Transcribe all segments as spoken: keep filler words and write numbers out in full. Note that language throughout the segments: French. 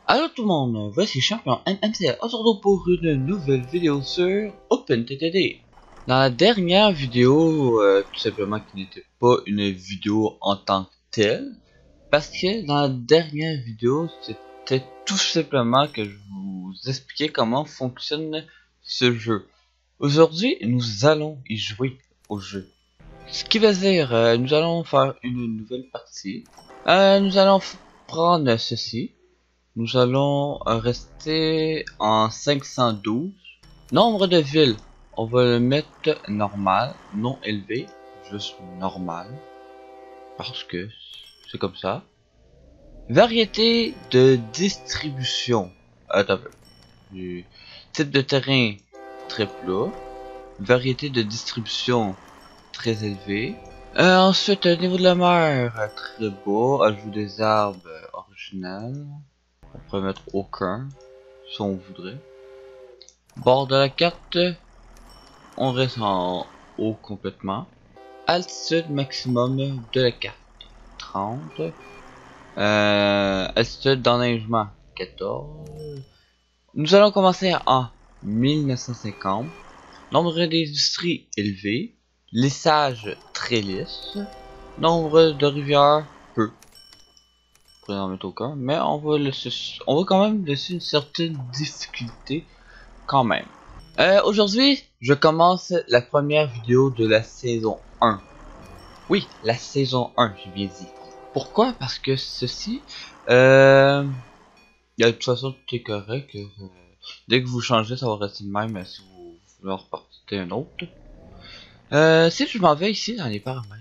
Allo tout le monde, voici Champion M M C, on se retrouve pour une nouvelle vidéo sur OpenTTD. Dans la dernière vidéo, euh, tout simplement qui n'était pas une vidéo en tant que telle, parce que dans la dernière vidéo, c'était tout simplement que je vous expliquais comment fonctionne ce jeu. Aujourd'hui, nous allons y jouer au jeu. Ce qui veut dire, euh, nous allons faire une nouvelle partie. Euh, nous allons prendre ceci. Nous allons rester en cinq cent douze. Nombre de villes, on va le mettre normal, non élevé, juste normal. Parce que c'est comme ça. Variété de distribution. Attends, du type de terrain très plat. Variété de distribution très élevée. Euh, ensuite, niveau de la mer, très beau. Ajout des arbres originales. On pourrait mettre aucun, si on voudrait. Bord de la carte, on reste en haut complètement. Altitude maximum de la carte, trente. Euh, altitude d'enneigement, quatorze. Nous allons commencer en mille neuf cent cinquante. Nombre d'industries élevé. Lissage très lisse. Nombre de rivières, peu. On pourrait en mettre aucun, mais on va laisser, on va quand même laisser une certaine difficulté quand même. Euh, aujourd'hui, je commence la première vidéo de la saison un. Oui, la saison un, j'ai bien dit. Pourquoi? Parce que ceci, euh, de toute façon, tout est correct. Euh, dès que vous changez, ça va rester le même si vous voulez en repartir un autre. Euh, si je m'en vais ici dans les paramètres.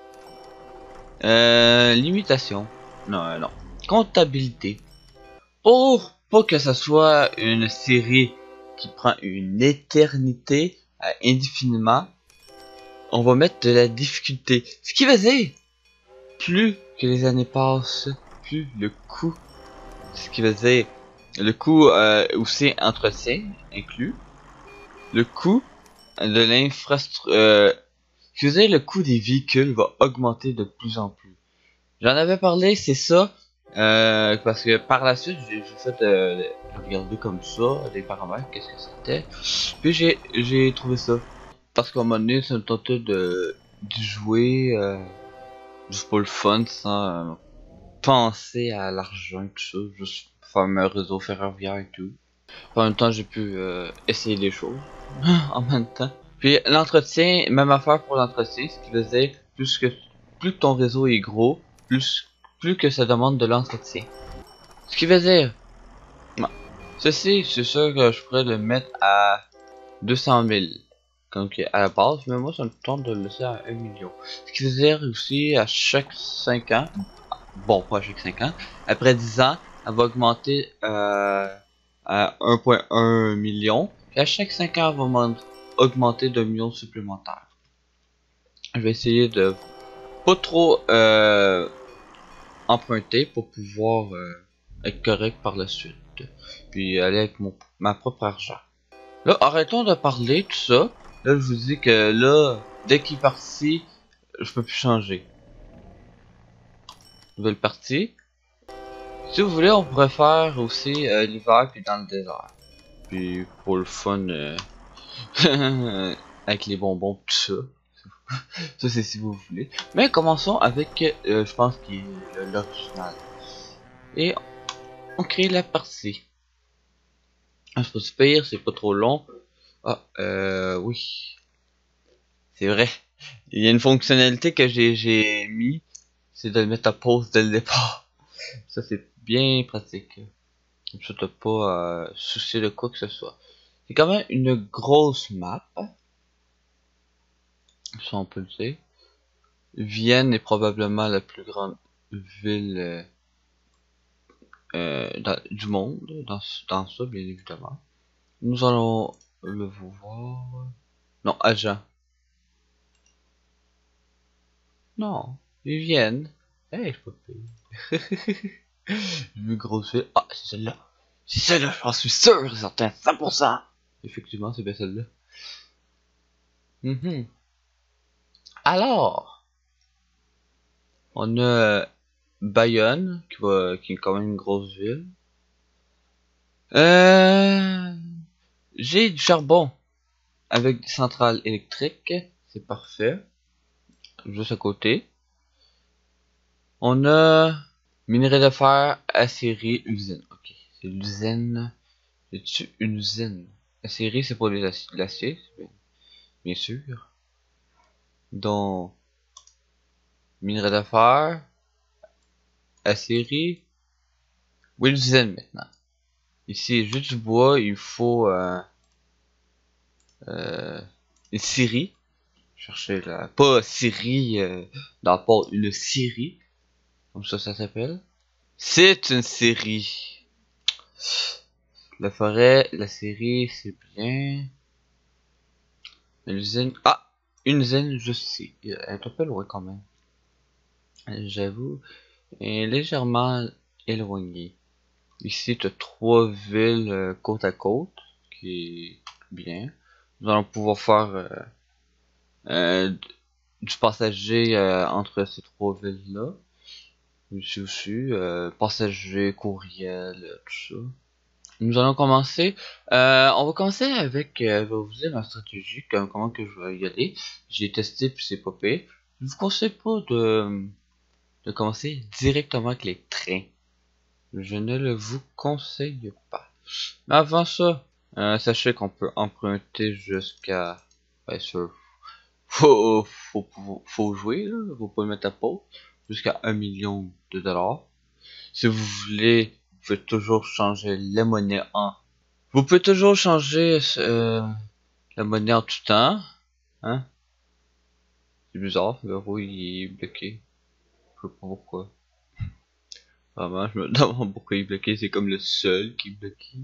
Euh, limitation. Non, euh, non. Comptabilité. Pour pas que ça soit une série qui prend une éternité à indéfiniment, on va mettre de la difficulté. Ce qui veut dire, plus que les années passent, plus le coût, ce qui veut dire, le coût euh, aussi entretien inclus, le coût de l'infrastructure, euh, ce qui veut dire le coût des véhicules va augmenter de plus en plus. J'en avais parlé, c'est ça, euh, parce que par la suite, j'ai fait euh, regarder comme ça, des paramètres, qu'est-ce que c'était. Puis j'ai j'ai trouvé ça. Parce qu'à un moment donné, ça me tentait de, de jouer euh, juste pour le fun, sans euh, penser à l'argent et tout ça, juste faire un réseau ferroviaire et tout. En même temps, j'ai pu euh, essayer des choses en même temps. Puis l'entretien, même affaire pour l'entretien, ce qui faisait plus que plus que ton réseau est gros, plus plus que ça demande de l'entretien. Ce qui veut dire, bon, ceci, c'est sûr que je pourrais le mettre à deux cent mille. Comme à la base, mais moi ça me tente de le laisser à un million. Ce qui veut dire aussi à chaque cinq ans, bon pas à chaque cinq ans, après dix ans, elle va augmenter euh, à un virgule un million. Et à chaque cinq ans, elle va augmenter d'un million supplémentaire. Je vais essayer de pas trop euh, emprunter pour pouvoir euh, être correct par la suite. Puis aller avec mon, ma propre argent. Là, arrêtons de parler, tout ça. Là, je vous dis que là, dès qu'il est parti, je peux plus changer. Nouvelle partie. Si vous voulez, on pourrait faire aussi euh, l'hiver puis dans le désert. Puis pour le fun, euh, avec les bonbons, tout ça. Ça, c'est si vous voulez. Mais commençons avec, euh, je pense, qui est l'original. Et on crée la partie. Ah, c'est pas super, c'est pas trop long. Ah, euh, oui. C'est vrai. Il y a une fonctionnalité que j'ai mis, c'est de le mettre à pause dès le départ. Ça c'est bien pratique. Comme ça t'as pas à soucier de quoi que ce soit. C'est quand même une grosse map. Ça on peut le dire. Vienne est probablement la plus grande ville euh, euh, dans, du monde, dans, dans ça bien évidemment. Nous allons le voir. Non, Agen. Non, Vienne. Hey, je peux payer. Une grosse ville. Ah, c'est celle-là. C'est celle-là, j'en suis sûr et certain, cent pour cent. Effectivement, c'est bien celle-là. Mm-hmm. Alors, on a Bayonne, qui, va, qui est quand même une grosse ville. Euh, j'ai du charbon avec des centrales électriques, c'est parfait. Juste à côté. On a minerai de fer, aciérie, usine. Ok, c'est l'usine. C'est une usine. Aciérie, c'est pour les aci- l'acier, bien, bien sûr. Donc, minerai de fer, aciérie. Oui, l'usine maintenant. Ici, juste du bois, il faut euh, euh, une scierie. Chercher là, pas scierie euh, dans le port, une scierie, comme ça ça s'appelle. C'est une scierie. La forêt, la scierie, c'est bien. L'usine, ah, une usine juste ici. Elle est un peu loin quand même. J'avoue, elle est légèrement éloignée. Ici, tu as trois villes euh, côte à côte, qui est bien. Nous allons pouvoir faire euh, euh, du passager euh, entre ces trois villes-là. Ici aussi, euh, passager, courriel, euh, tout ça. Nous allons commencer. Euh, on va commencer avec, euh, je vais vous dire ma stratégie, comme, comment que je vais y aller. J'ai testé puis c'est pas pire. Je vous conseille pas de, de commencer directement avec les trains. Je ne le vous conseille pas. Mais avant ça, euh, sachez qu'on peut emprunter jusqu'à... Bien sûr, faut, faut, faut, faut jouer, là. Faut pas le mettre à pause. Jusqu'à un million de dollars. Si vous voulez, vous pouvez toujours changer la monnaie en... Vous pouvez toujours changer euh, la monnaie en tout temps. Hein? C'est bizarre, l'euro il est bloqué. Je sais pas pourquoi. Vraiment, je me demande pourquoi il est bloqué. C'est comme le seul qui est bloqué.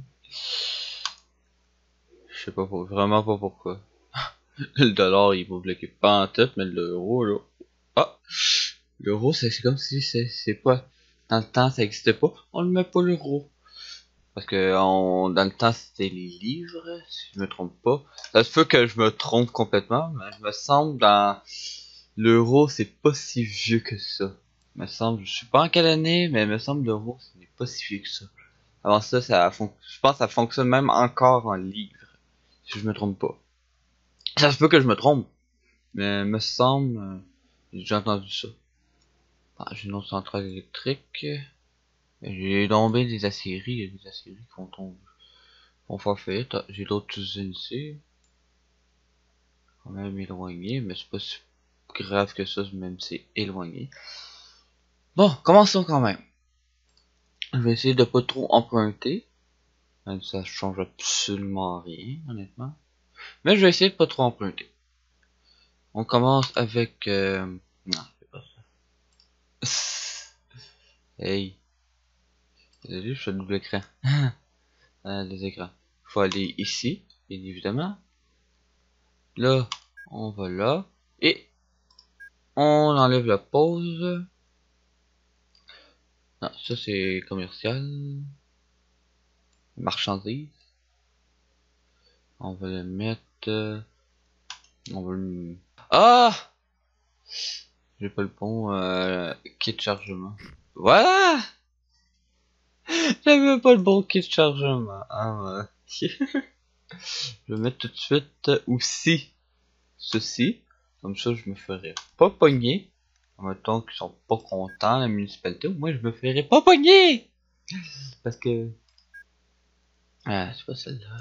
Je sais pas, pour- vraiment pas pourquoi. Le dollar il va bloquer pas en tête, mais l'euro là. Ah! L'euro c'est comme si c'est c'est pas. Dans le temps ça existait pas. On le met pas l'euro. Parce que on, dans le temps c'était les livres, si je me trompe pas. Ça se peut que je me trompe complètement, mais je me semble dans l'euro c'est pas si vieux que ça. Il me semble, je sais pas en quelle année, mais il me semble l'euro ce n'est pas si vieux que ça. Avant ça, ça fon- je pense que ça fonctionne même encore en livres, si je me trompe pas. Ça se peut que je me trompe, mais il me semble, euh, j'ai déjà entendu ça. Ah, j'ai une autre centrale électrique. J'ai tombé des aciéries, il y a des aciéries qui vont tomber. Vont faire faillite. Ah, j'ai d'autres usines ici. Quand même éloigné, mais c'est pas si grave que ça, même si c'est éloigné. Bon, commençons quand même. Je vais essayer de pas trop emprunter. Même si ça change absolument rien, honnêtement. Mais je vais essayer de pas trop emprunter. On commence avec... Euh... Non, c'est pas ça. Hey. Désolé, je suis à double écran. Ah, les écrans. Faut aller ici, bien évidemment. Là, on va là. Et on enlève la pause. Non, ça c'est commercial. Marchandise. On va le mettre... euh, On va le... Ah! J'ai pas le bon euh, kit de chargement. Voilà! J'avais pas le bon kit de chargement. Ah, ouais. Je vais mettre tout de suite aussi ceci. Comme ça, je me ferai pas pogner. Mettons qu'ils sont pas contents, la municipalité. Au moins, je me ferai pas pogner! Parce que... Ah, c'est pas celle-là.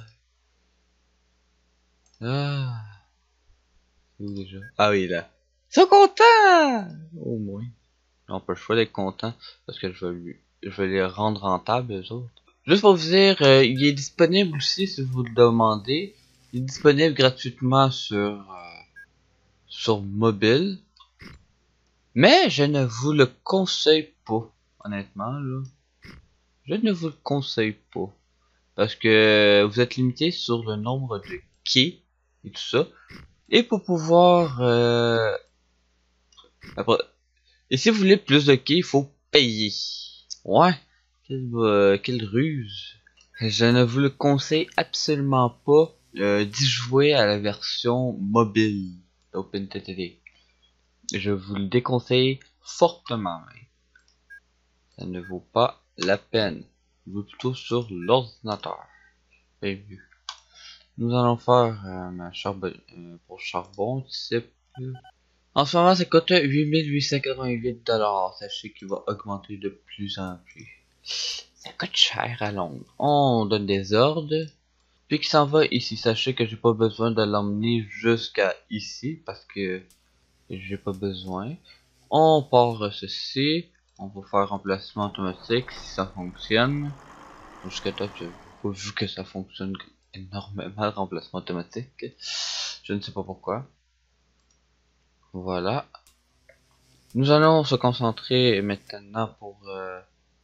Ah, c'est où déjà? Ah oui, là. Ils sont contents! Au moins. On peut le choix d'être content. Parce que je vais, lui... je vais les rendre rentables, eux autres. Juste pour vous dire, euh, il est disponible aussi si vous le demandez. Il est disponible gratuitement sur, euh, sur mobile. Mais je ne vous le conseille pas, honnêtement, là. Je ne vous le conseille pas. Parce que vous êtes limité sur le nombre de quais et tout ça. Et pour pouvoir... Euh... Après... Et si vous voulez plus de quais, il faut payer. Ouais, quelle, euh, quelle ruse. Je ne vous le conseille absolument pas euh, d'y jouer à la version mobile d'OpenTTD. Je vous le déconseille fortement. Ça ne vaut pas la peine. ou plutôt sur l'ordinateur. Et mieux. Nous allons faire euh, ma charbon euh, pour charbon type. En ce moment, ça coûte huit mille huit cent quatre-vingt-huit dollars. Sachez qu'il va augmenter de plus en plus. Ça coûte cher à Londres. On donne des ordres. Puis qu'il s'en va ici. Sachez que j'ai pas besoin de l'emmener jusqu'à ici parce que j'ai pas besoin. On part ceci. On va faire remplacement automatique si ça fonctionne. Jusqu'à toi, j'ai pas vu que ça fonctionne énormément le remplacement automatique. Je ne sais pas pourquoi. Voilà. Nous allons se concentrer maintenant pour... Euh...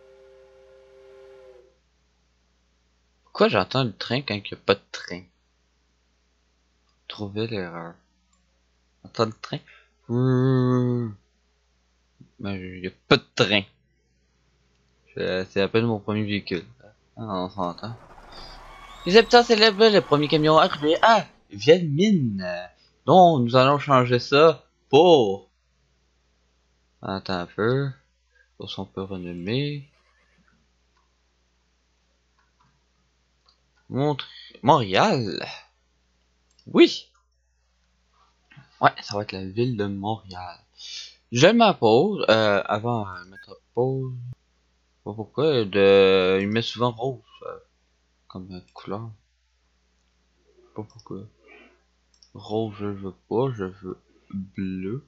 Pourquoi j'entends le train quand il n'y a pas de train? Trouver l'erreur. J'entends le train. Mmh. Mais il n'y a pas de train. C'est à peine mon premier véhicule. Ah, on s'entend. Les habitants célèbrent le premier camion arrivé à Vielmine. Donc nous allons changer ça pour... Attends un peu. Pour son peu renommé. Montre... Montréal. Oui. Ouais, ça va être la ville de Montréal. Je m'impose, euh, avant euh, mettre pause. Pas pourquoi, de... il met souvent rose euh, comme euh, couleur. Pas pourquoi. Rose, je veux pas, je veux bleu.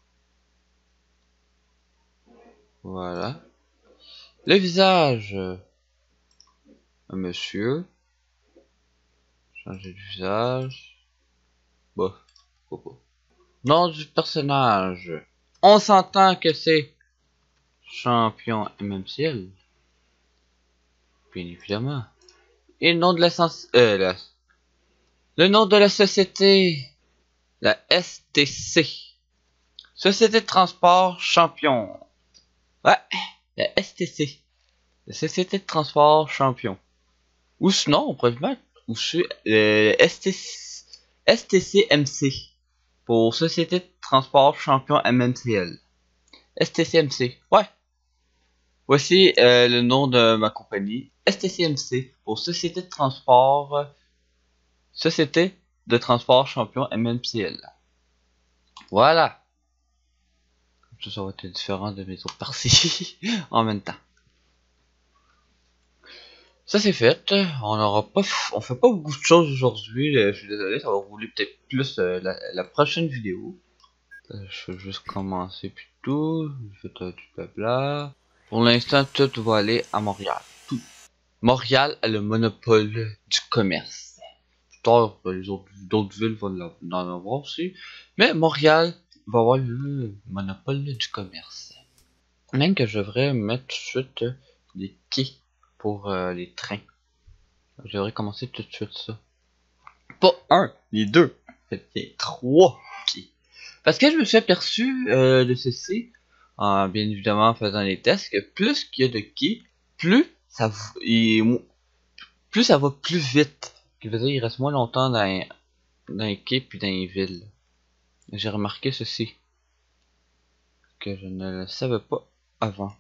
Voilà. Le visage. Euh, monsieur. Changer de visage. Bah, pourquoi pas. Nom du personnage. On s'entend que c'est champion M M C L. Bien évidemment. Et le nom de la sens... Euh, la... Le nom de la société. La S T C. Société de transport champion. Ouais, la S T C. La Société de transport champion. Ou sinon, on pourrait le mettre. Ou sur euh, S T C... S T C M C. Pour Société de transport champion M M C L. S T C M C. Ouais. Voici euh, le nom de ma compagnie. S T C M C. Pour Société de transport... Euh, Société de transport champion M M C L. Voilà. Comme ça, ça va être différent de mes autres parties en même temps. Ça c'est fait. On aura pas, on fait pas beaucoup de choses aujourd'hui. Je suis désolé, ça va rouler peut-être plus euh, la, la prochaine vidéo. Euh, je vais juste commencer puis tout. Je fais du blabla. Pour l'instant, tout va aller à Montréal. Tout. Montréal a le monopole du commerce. Plus tard, les autres d'autres villes vont en avoir aussi. Mais Montréal va avoir le monopole du commerce. Même que je devrais mettre tout de suite des quais pour euh, les trains. Je devrais commencer tout de suite ça. Pas un, les deux. C'était trois quais. Parce que je me suis aperçu euh, de ceci, en bien évidemment en faisant les tests, que plus qu'il y a de quais, plus ça, et, plus ça va plus vite. Ce qui veut dire qu'il reste moins longtemps dans, dans les quais puis dans les villes. J'ai remarqué ceci. Que je ne le savais pas avant.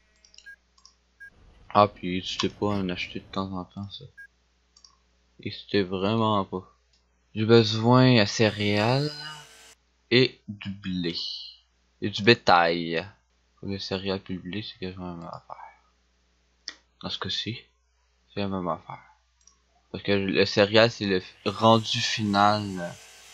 Ah, puis tu sais pas en acheter de temps en temps ça. Et c'était vraiment pas. J'ai besoin de céréales et du blé. Et du bétail. Les céréales et le blé, c'est quasiment la même affaire. Dans ce cas-ci, c'est la même affaire. Parce que le céréal, c'est le rendu final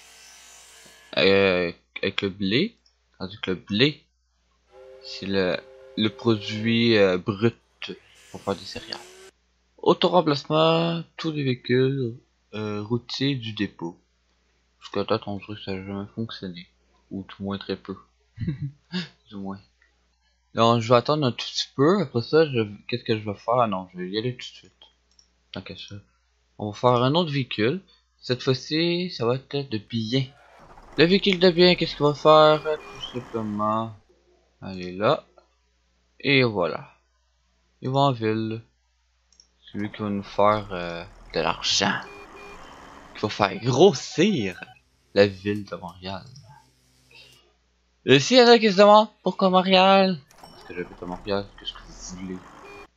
euh, avec le blé. Tandis que le blé, c'est le, le produit euh, brut pour faire des céréales. Auto-remplacement, tous les véhicules euh, routiers du dépôt. Jusqu'à date, on dirait que ça n'a jamais fonctionné. Ou tout moins très peu. Du moins. Donc, je vais attendre un tout petit peu. Après ça, je... qu'est-ce que je vais faire? Non, je vais y aller tout de suite. Tant qu'à ça. On va faire un autre véhicule. Cette fois-ci, ça va être de bien. Le véhicule de bien, qu'est-ce qu'il va faire? Tout simplement, aller là. Et voilà. Il va en ville. C'est lui qui va nous faire euh, de l'argent. Qui va faire grossir la ville de Montréal. Et s'il y en a qui se demandent pourquoi Montréal? Parce que j'habite à Montréal, qu'est-ce que vous voulez?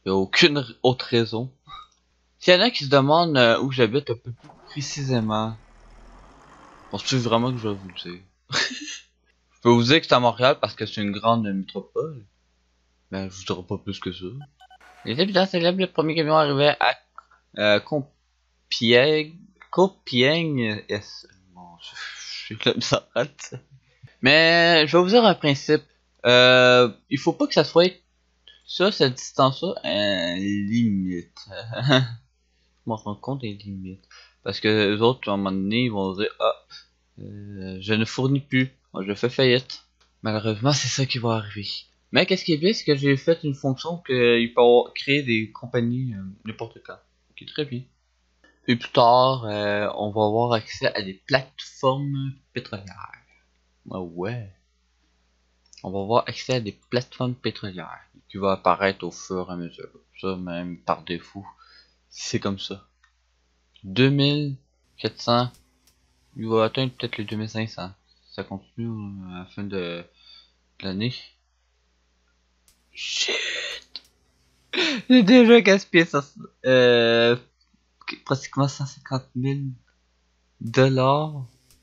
y a aucune autre raison. S'il y en a qui se demandent euh, où j'habite un peu plus précisément, penses-tu vraiment que je vais vous le dire? Je peux vous dire que c'est à Montréal parce que c'est une grande métropole. Mais je vous dirai pas plus que ça. Les habitants célèbrent le premier camion arrivé à euh, Compiègne. Compiègne. Yes. Bon, je suis comme ça. Mais je vais vous dire un principe. Euh, il faut pas que ça soit ça, cette distance-là, euh, limite. Je m'en rends compte des limites. Parce que les autres, à un moment donné, ils vont dire ah, euh, je ne fournis plus. Moi, je fais faillite. Malheureusement, c'est ça qui va arriver. Mais qu'est-ce qui est bien, c'est que j'ai fait une fonction qu'il peut avoir, créer des compagnies euh, n'importe quand. Qui est très bien. Et plus tard, euh, on va avoir accès à des plateformes pétrolières. Ah ouais. On va avoir accès à des plateformes pétrolières qui vont apparaître au fur et à mesure. Ça, même par défaut, c'est comme ça. deux mille quatre cents, il va atteindre peut-être les deux mille cinq cents. Ça continue à la fin de l'année. Shit! J'ai déjà gaspillé ça. Euh, pratiquement cent cinquante mille dollars.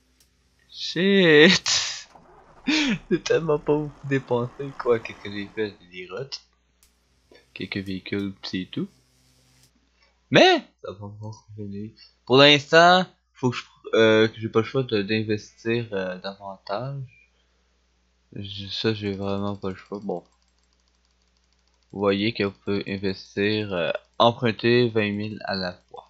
Shit! J'ai tellement pas beaucoup dépensé. Quoi, qu'est-ce que j'ai fait? Des routes. Quelques véhicules, pis c'est tout. Mais, ça va pas revenir. Pour l'instant, faut que je, euh, que j'ai pas le choix d'investir euh, davantage. Ça, j'ai vraiment pas le choix. Bon. Vous voyez qu'on peut investir, euh, emprunter vingt mille à la fois.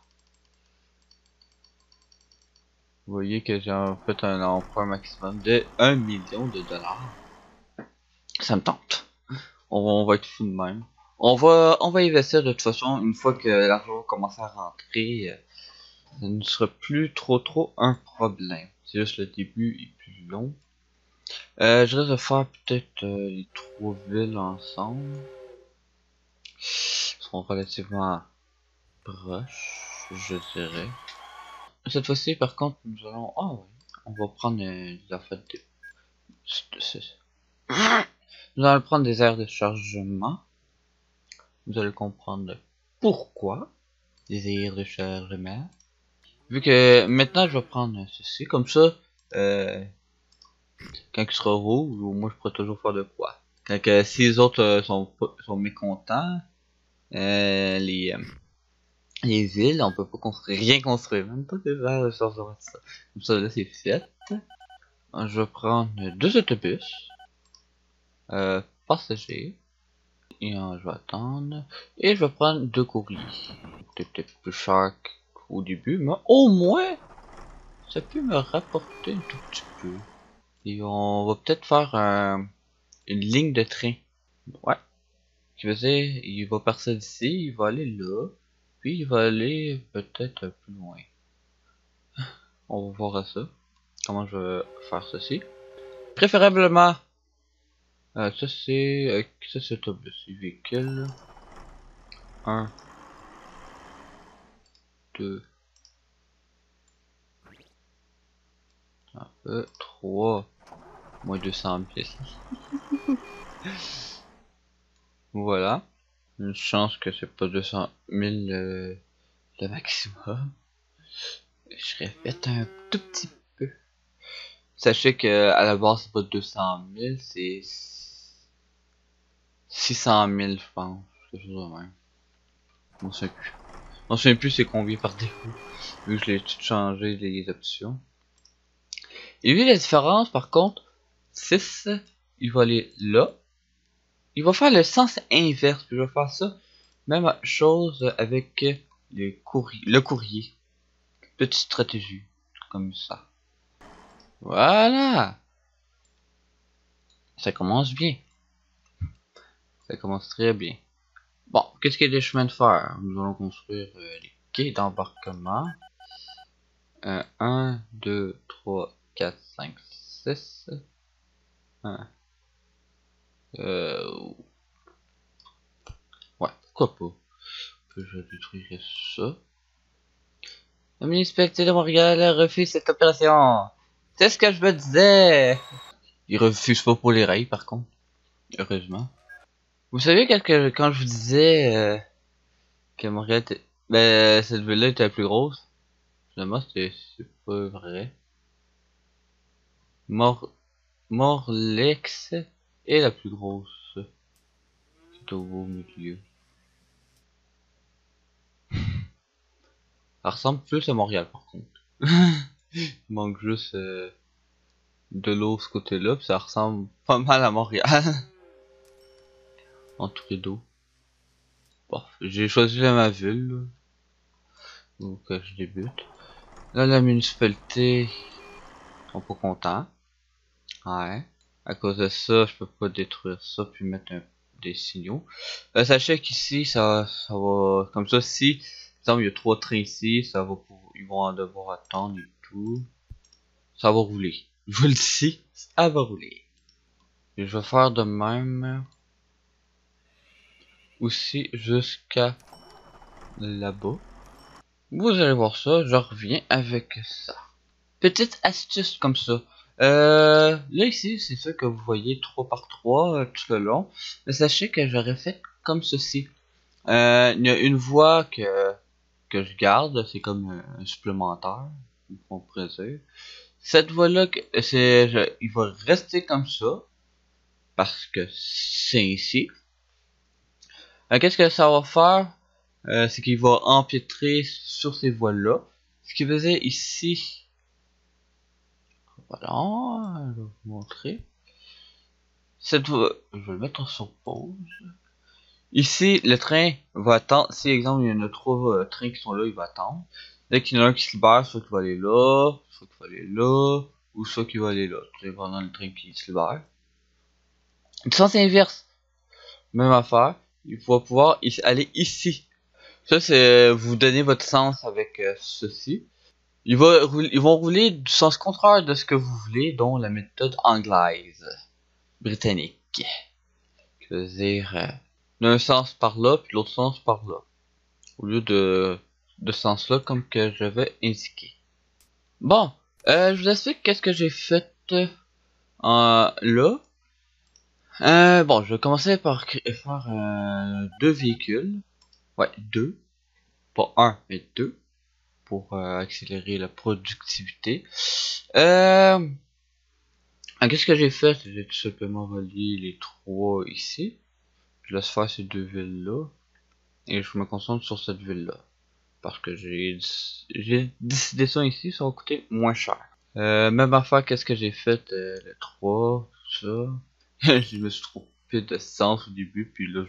Vous voyez que j'ai en fait un emprunt maximum de un million de dollars. Ça me tente. On va, on va être fou de même. On va, on va investir de toute façon une fois que l'argent commence à rentrer. Euh, ça ne sera plus trop trop un problème. C'est juste le début est plus long. Euh, je risque de faire peut-être euh, les trois villes ensemble. Ils seront relativement proches, je dirais. Cette fois-ci, par contre, nous allons... Ah oui, on va prendre euh, des affaires de... Nous allons prendre des aires de chargement. Vous allez comprendre pourquoi des aires de chargement. Vu que maintenant, je vais prendre ceci. Comme ça, euh, quand il sera rouge, moi je pourrai toujours faire de quoi. Quand que, si les autres euh, sont, sont mécontents, euh, les... Euh, les villes, on peut pas construire, rien construire, même pas des aires de chargement. Comme ça, là, c'est fait. Je vais prendre deux autobus euh, passagers et euh, je vais attendre et je vais prendre deux courriers. C'est peut-être plus cher qu'au début, mais au moins ça peut me rapporter un tout petit peu. Et on va peut-être faire euh, une ligne de train. Ouais. Qui veut dire, il va partir d'ici, il va aller là, puis il va aller peut-être un peu plus loin. On va voir ça. Comment je vais faire ceci. Préférablement, euh, ça c'est euh, ça c'est autobus, véhicule. un, deux, un peu, trois, moins deux cents pièces. Voilà. Une chance que c'est pas deux cent mille euh, le maximum. Je répète un tout petit peu. Sachez que à la base c'est pas deux cent mille, c'est six cent mille je pense. Quelque chose de même. On sait plus. On sait plus c'est combien par défaut. Vu que je l'ai tout changé les options. Et vu la différence par contre, six, il va aller là. Il va faire le sens inverse. Puis je vais faire ça. Même chose avec les courriers, le courrier. Petite stratégie. Comme ça. Voilà. Ça commence bien. Ça commence très bien. Bon, qu'est-ce qu'il y a des chemins de fer? Nous allons construire euh, les quais d'embarquement. Euh, un, deux, trois, quatre, cinq, six. un. Euh... Ouais, pourquoi pas. Je détruirai ça. La municipalité de Montréal refuse cette opération. C'est ce que je me disais. Il refuse pas pour les rails par contre. Heureusement. Vous savez quand, que- quand je vous disais euh, que Montréal était... Ben, cette ville-là était la plus grosse. Finalement, c'était c'est pas vrai. Mor Morlex est la plus grosse. C'est au beau milieu. Ça ressemble plus à Montréal par contre. Il manque juste euh, de l'eau ce côté-là, puis ça ressemble pas mal à Montréal. Entouré d'eau. Bon, j'ai choisi la ma ville, là. Donc euh, je débute. Là, la municipalité sont pas contents. Ouais. À cause de ça, je peux pas détruire ça puis mettre un, des signaux. Euh, sachez qu'ici, ça, ça va... Comme ça, si, par exemple, il y a trois trains ici, ça va pour... ils vont devoir attendre et tout. Ça va rouler. Je vous le dis, ça va rouler. Et je vais faire de même aussi jusqu'à là-bas. Vous allez voir ça, je reviens avec ça. Petite astuce comme ça. Euh, là ici, c'est ça que vous voyez trois par trois euh, tout le long. Mais sachez que j'aurais fait comme ceci. Euh, il y a une voie que, que je garde, c'est comme un, un supplémentaire, on pourrait dire. Cette voie-là, c'est, je- il va rester comme ça, parce que c'est ici. Euh, Qu'est-ce que ça va faire? Euh, c'est qu'il va empiétrer sur ces voies-là. Ce qui faisait ici, voilà, je vais vous montrer. Cette voie, je vais le mettre sur pause. Ici, le train va attendre. Si, exemple, il y en a trois euh, trains qui sont là, il va attendre. Dès qu'il y en a un qui se libère, soit qu'il va aller là, soit qu'il va aller là, ou soit qu'il va aller là. C'est pendant le train qui se libère. Le sens inverse, même affaire. Il va pouvoir aller ici. Ça, c'est vous donnez votre sens avec euh, ceci. Ils vont, rouler, ils vont rouler du sens contraire de ce que vous voulez, dont la méthode anglaise, britannique. Je veux dire, euh, d'un sens par là, puis l'autre sens par là. Au lieu de, de ce sens-là, comme que je vais indiquer. Bon, euh, je vous explique qu'est-ce que j'ai fait euh, là. Euh, bon, je vais commencer par faire euh, deux véhicules. Ouais, deux. Pas un, mais deux. Pour euh, accélérer la productivité. Euh, ah, qu'est-ce que j'ai fait? J'ai tout simplement relié les trois ici. Je laisse faire ces deux villes-là. Et je me concentre sur cette ville-là. Parce que j'ai j'ai décidé ça ici, ça va coûter moins cher. Euh, même affaire, qu'est-ce que j'ai fait? Euh, le trois, tout ça. Je me suis trompé de sens au début, puis là,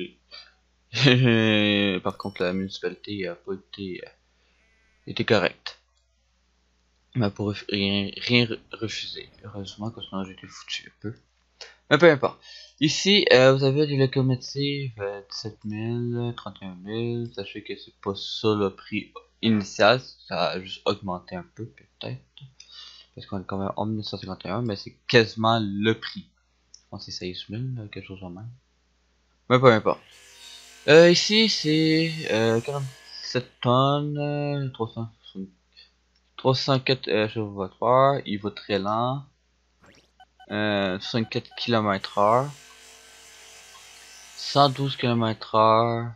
j'ai... Par contre, la municipalité a pas été, euh, été correcte. Mais pour rien, rien refuser. Heureusement que sinon j'ai été foutu un peu. Mais peu importe. Ici, euh, vous avez des locomotives euh, dix-sept mille, trente et un mille. Sachez que c'est pas ça le prix initial. Ça a juste augmenté un peu, peut-être. Parce qu'on est quand même en mille neuf cent cinquante et un, mais c'est quasiment le prix. Je pense que c'est seize mille, quelque chose en même. Mais peu importe. Euh, ici, c'est euh, quarante-sept tonnes, euh, trois cents, trois cent quatre euh, chevaux. Il va très lent. Euh, soixante-quatre kilomètres heure. cent douze kilomètres heure.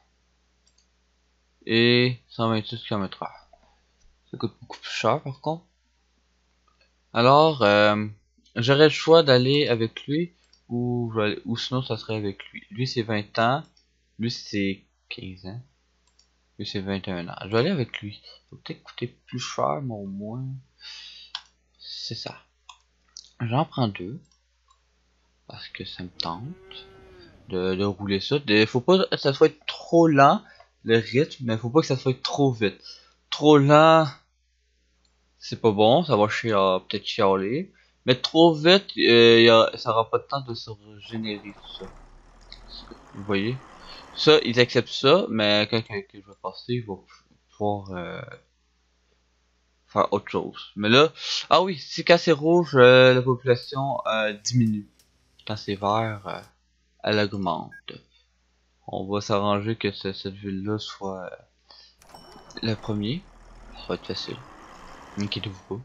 Et cent vingt-six kilomètres heure. Ça coûte beaucoup plus cher par contre. Alors, euh, j'aurais le choix d'aller avec lui ou, ou sinon ça serait avec lui. Lui c'est vingt ans, lui c'est quinze ans, lui c'est vingt et un ans. Je vais aller avec lui. Ça va peut-être coûter plus cher, mais au moins, c'est ça. J'en prends deux parce que ça me tente de, de rouler ça. Il faut pas que ça soit trop lent le rythme, mais faut pas que ça soit trop vite. Trop lent, c'est pas bon, ça va chier, peut-être chialer. Mais trop vite, euh, y a, ça aura pas de temps de se régénérer tout ça. Vous voyez? Ça, ils acceptent ça, mais quand, quand, quand je vais passer, ils vont pouvoir euh, faire autre chose. Mais là, ah oui, si quand c'est rouge, euh, la population euh, diminue. Quand c'est vert, euh, elle augmente. On va s'arranger que ce, cette ville-là soit euh, le premier. Ça va être facile. Inquiétez-vous pas.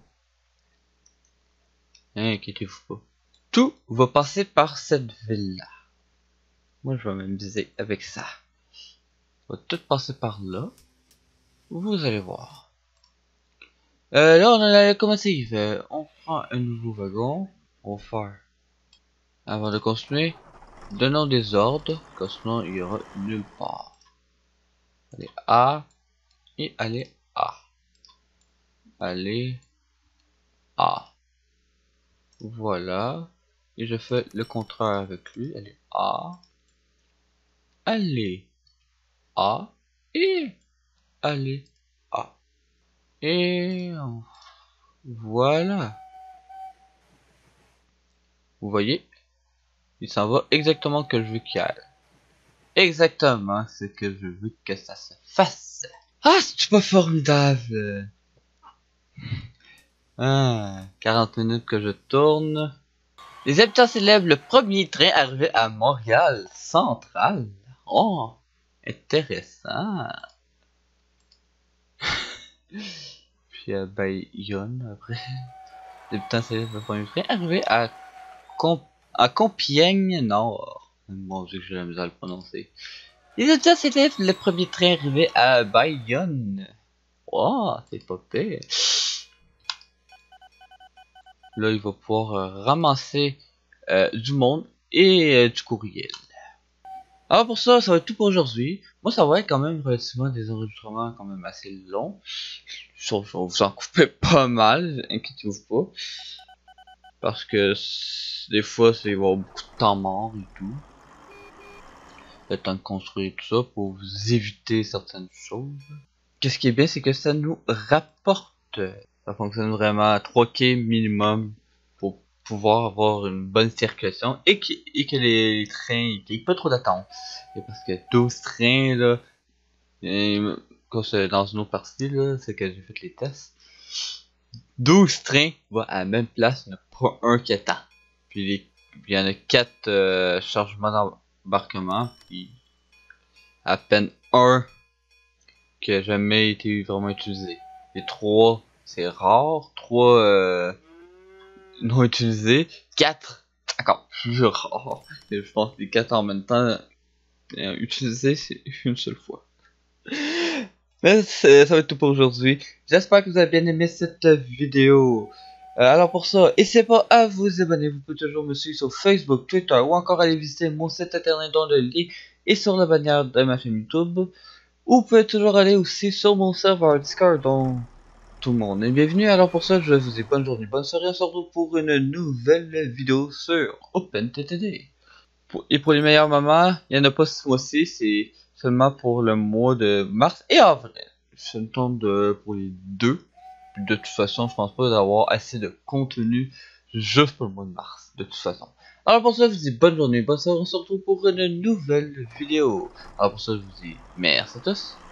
Inquiétez-vous pas. Tout va passer par cette ville-là. Moi, je vais m'amuser avec ça. On va tout passer par là. Vous allez voir. Euh, là, on a la locomotive. Euh, on prend un nouveau wagon. On va faire. Avant de continuer, donnons des ordres, car sinon il y aura nulle part. Allez A et allez A. Allez A. Voilà. Et je fais le contraire avec lui. Allez A. Allez A. Et allez A. Et voilà. Vous voyez? Il s'en va exactement que je veux qu'il aille. Exactement ce que je veux que ça se fasse. Ah, c'est pas formidable. Ah, quarante minutes que je tourne. Les habitants célèbrent le premier train arrivé à Montréal Central. Oh, intéressant. Puis à Bayonne après. Les habitants célèbrent le premier train arrivé à, Com à Compiègne Nord. Mon dieu, que j'ai la misère à le prononcer. Les habitants célèbrent le premier train arrivé à Bayonne. Oh, c'est pas pire. Là, il va pouvoir euh, ramasser euh, du monde et euh, du courriel. Alors pour ça, ça va être tout pour aujourd'hui. Moi, ça va être quand même relativement des enregistrements quand même assez longs. Sauf que je vais vous en couper pas mal, inquiétez-vous pas. Parce que des fois, c'est avoir beaucoup de temps mort et tout. Le temps de construire tout ça pour vous éviter certaines choses. Qu'est-ce qui est bien, c'est que ça nous rapporte. Ça fonctionne vraiment à trois K minimum pour pouvoir avoir une bonne circulation et que, et que les, les trains n'aient pas trop d'attente. Et parce que douze trains, là, et, quand c'est dans une autre partie, là, c'est que j'ai fait les tests. douze trains vont à la même place, il n'y en a pas un qui attend. Puis les, il y en a quatre euh, chargements d'embarquement, puis à peine un qui a jamais été vraiment utilisé. Les trois, c'est rare. trois euh, non utilisés. quatre, encore plus rare. Et je pense que les quatre en même temps euh, utilisés, c'est une seule fois. Mais ça va être tout pour aujourd'hui. J'espère que vous avez bien aimé cette vidéo. Euh, alors pour ça, n'hésitez pas à vous abonner. Vous pouvez toujours me suivre sur Facebook, Twitter ou encore aller visiter mon site internet dont le lien est sur la bannière de ma chaîne YouTube. Ou vous pouvez toujours aller aussi sur mon serveur Discord dont tout le monde est bienvenu. Alors pour ça, je vous dis bonne journée, bonne soirée, on se retrouve pour une nouvelle vidéo sur OpenTTD. Et pour les meilleurs moments, il n'y en a pas ce mois-ci, c'est seulement pour le mois de mars et avril. Je me tourne de, pour les deux. De toute façon, je pense pas d'avoir assez de contenu juste pour le mois de mars, de toute façon. Alors pour ça, je vous dis bonne journée, bonne soirée, on se retrouve pour une nouvelle vidéo. Alors pour ça, je vous dis merci à tous.